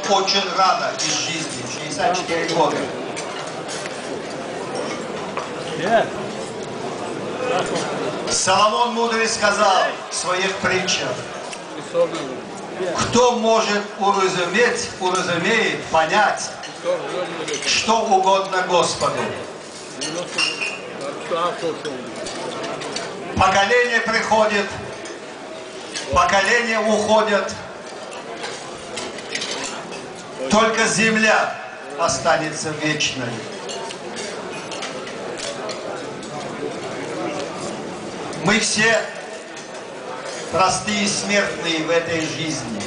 очень рано из жизни, 64 года. Соломон Мудрый сказал в своих притчах: кто может уразумеет, понять, что угодно Господу. Поколение приходит, поколения уходят, только земля останется вечной. Мы все простые смертные в этой жизни.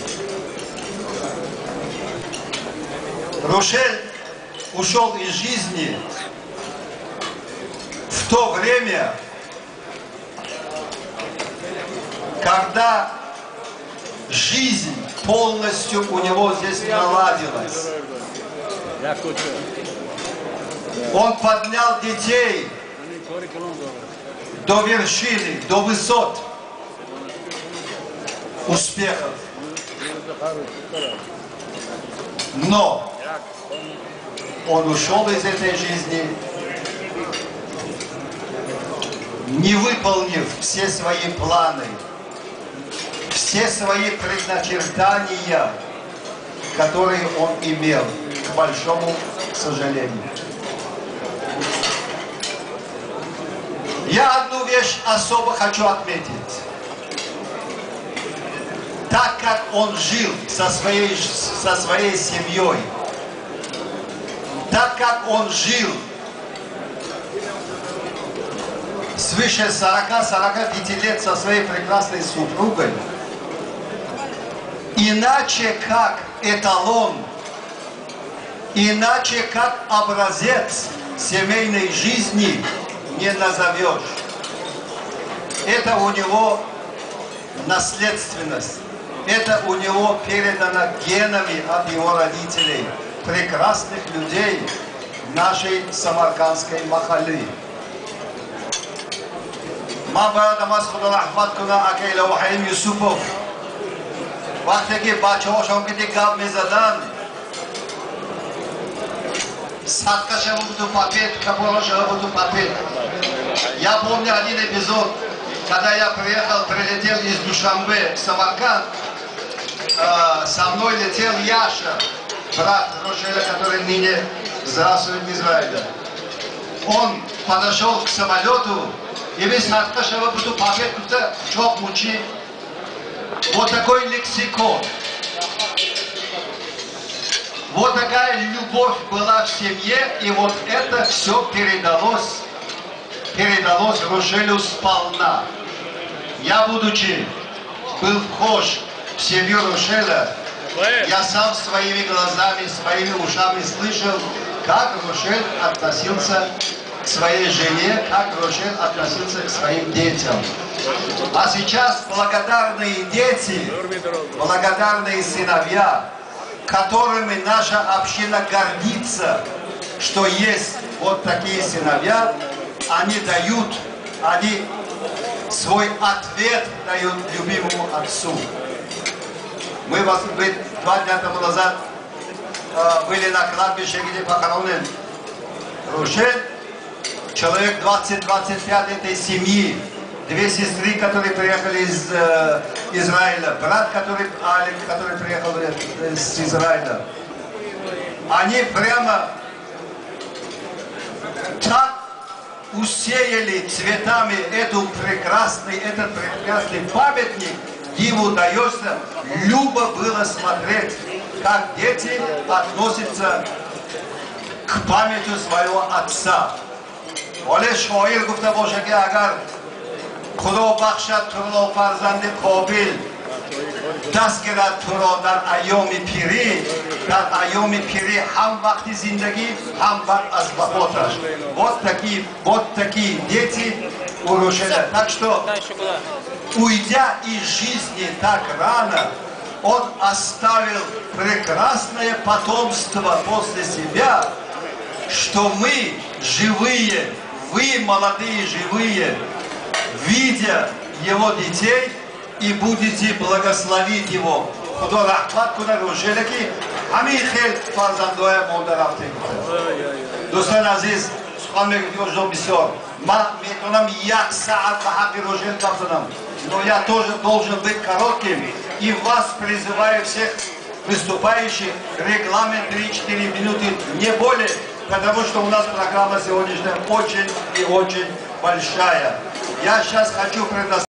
Рушель ушел из жизни в то время, когда жизнь полностью у него здесь наладилась. Он поднял детей до вершины, до высот успехов. Но он ушел из этой жизни, не выполнив все свои планы, все свои предначертания, которые он имел, к большому сожалению. Я одну вещь особо хочу отметить. Так как он жил со своей семьей, так как он жил свыше 40-45 лет со своей прекрасной супругой, иначе как эталон, иначе как образец семейной жизни не назовешь. Это у него наследственность. Это у него передано генами от его родителей, прекрасных людей нашей самаркандской махаллы. Маба Дамас Худал Ахмад Куна Акейла Вахаим Юсупов. وقتی که بچه‌هاشون که گپ می‌زدن صدقه буду попеть, капоша буду попеть. Я помню один эпизод, когда я прилетел из Душанбе в Самарканд, со мной летел Яша, брат Рошеля, который ныне здравствует в Израиле. Он подошел к самолету, и весь صدقه буду попеть, кто чок мучи. Вот такой лексикон. Вот такая любовь была в семье, и вот это все передалось Рошелю сполна. Я, будучи был вхож в семью Рошеля, я сам своими глазами, своими ушами слышал, как Рошель относился к своей жене, как Рошель относился к своим детям. А сейчас благодарные дети, благодарные сыновья, которыми наша община гордится, что есть вот такие сыновья, они свой ответ дают любимому отцу. Мы 2 дня тому назад были на кладбище, где похоронен Рошель, человек 20-25 этой семьи. 2 сестры, которые приехали из Израиля, брат, Алик, который приехал из Израиля. Они прямо так усеяли цветами этот прекрасный памятник. Ему дается, любо было смотреть, как дети относятся к памяти своего отца. Оле шоир гуфта боше ки агар خدا بخشد تو را فرزند قابل دست گیرد تو را در ایام پیری هم وقت زندگی هم وقت از وفاتش. Вот такие дети у Рошеля. Так что, уйдя из жизни так рано, он оставил прекрасное потомство после себя, что мы живые, вы молодые живые, видя его детей, и будете благословить его. Худо рахмат куна Рошеля ки همین خیلی فرزندهای مادر رفتیم. دوستان عزیز، سخن میگم بسیار. من میتونم 1 ساعت به حق Рошель بزنم. Но я тоже должен быть коротким. И вас призываю всех выступающих, регламент 3-4 минуты, не более, потому что у нас программа сегодняшняя очень и очень большая. Я сейчас хочу предоставить